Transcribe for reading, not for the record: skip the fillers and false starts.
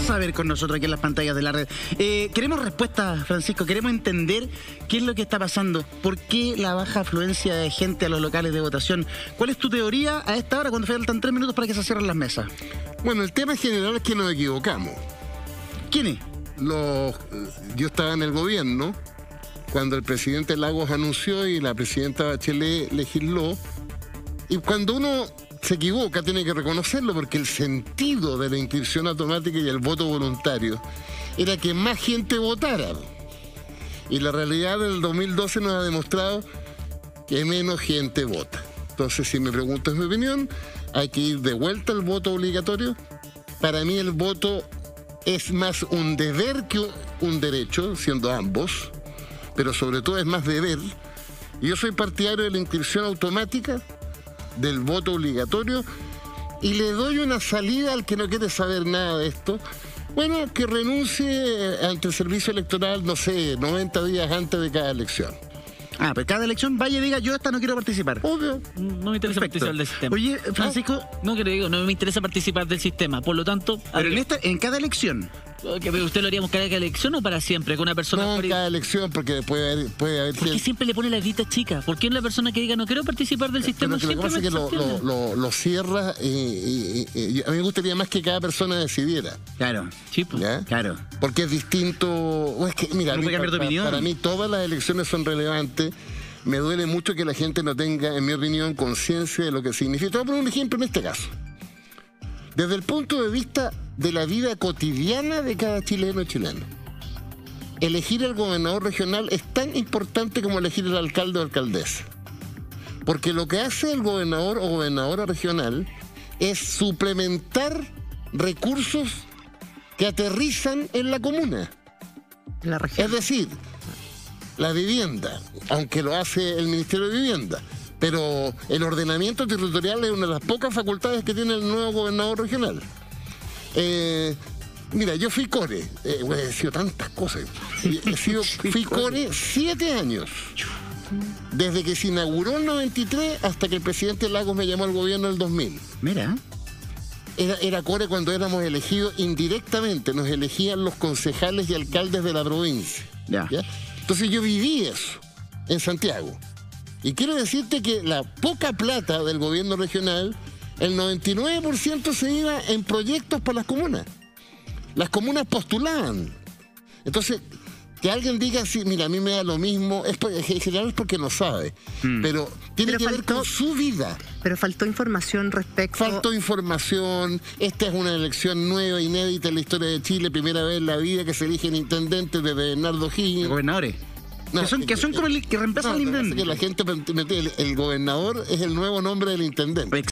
vas a ver con nosotros aquí en las pantallas de la red. Queremos respuestas, Francisco, queremos entender qué es lo que está pasando, por qué la baja afluencia de gente a los locales de votación. ¿Cuál es tu teoría a esta hora cuando faltan 3 minutos para que se cierren las mesas? Bueno, el tema general es que nos equivocamos. ¿Quién es? Yo estaba en el gobierno cuando el presidente Lagos anunció y la presidenta Bachelet legisló. Y cuando uno se equivoca tiene que reconocerlo, porque el sentido de la inscripción automática y el voto voluntario era que más gente votara. Y la realidad del 2012 nos ha demostrado que menos gente vota. Entonces, si me preguntas mi opinión, hay que ir de vuelta al voto obligatorio. Para mí el voto es más un deber que un derecho, siendo ambos, pero sobre todo es más deber. Y yo soy partidario de la inscripción automática, del voto obligatorio, y le doy una salida al que no quiere saber nada de esto. Bueno, que renuncie ante el servicio electoral, no sé, 90 días antes de cada elección. Ah, pero cada elección vaya y diga, yo esta no quiero participar. Obvio. No me interesa participar del sistema. Oye, Francisco... No, que le digo, no me interesa participar del sistema. Por lo tanto... Pero en cada elección... ¿Usted lo haría cada elección o para siempre? Con una persona... No, en cada elección, porque puede haber ¿Por qué siempre le pone la grita chica? ¿Por qué la persona que diga, no quiero participar del sistema? Pero lo que pasa es que lo cierra y a mí me gustaría más que cada persona decidiera. Claro. Sí, pues. ¿Ya? Claro. Porque es distinto... Es que, mira, ¿No puede cambiar de opinión? Para mí todas las elecciones son relevantes. Me duele mucho que la gente no tenga, en mi opinión, conciencia de lo que significa. Te voy a poner un ejemplo en este caso. Desde el punto de vista de la vida cotidiana de cada chileno y chileno, elegir al gobernador regional es tan importante como elegir al alcalde o alcaldesa. Porque lo que hace el gobernador o gobernadora regional es suplementar recursos que aterrizan en la comuna. La región. Es decir, la vivienda, aunque lo hace el Ministerio de Vivienda, pero el ordenamiento territorial es una de las pocas facultades que tiene el nuevo gobernador regional. Mira, yo fui core, he sido tantas cosas. Fui core 7 años. Desde que se inauguró el 93 hasta que el presidente Lagos me llamó al gobierno en el 2000. Mira. Era core cuando éramos elegidos indirectamente, nos elegían los concejales y alcaldes de la provincia. ¿Ya? Entonces yo viví eso en Santiago. Y quiero decirte que la poca plata del gobierno regional, el 99% se iba en proyectos para las comunas. Las comunas postulaban. Entonces, que alguien diga así, mira, a mí me da lo mismo, en general es porque no sabe. Pero tiene que ver con su vida. Pero faltó información respecto... Faltó información. Esta es una elección nueva, inédita en la historia de Chile. Primera vez en la vida que se eligen intendentes desde Bernardo Higgins. Gobernadores. No, que son como el que reemplazan al intendente. Que la gente, el gobernador es el nuevo nombre del intendente.